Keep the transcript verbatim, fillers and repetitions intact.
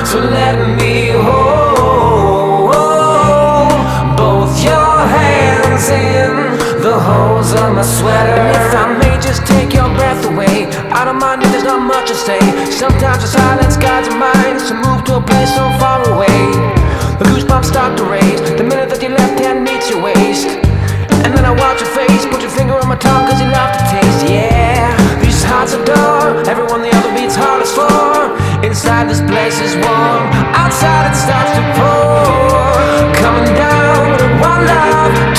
to let me hold both your hands in the holes of my sweater. And if I may just take your breath away, I don't mind if there's not much to say. Sometimes the silence guides our minds to move to a place so far away. The goosebumps start to raise the minute that your left hand meets your waist. And then I watch your face, put your finger on my tongue cause you love to taste. Yeah, these hearts adore everyone the other beats hardest for. Inside this place is warm, outside it starts to pour. Coming down, one love.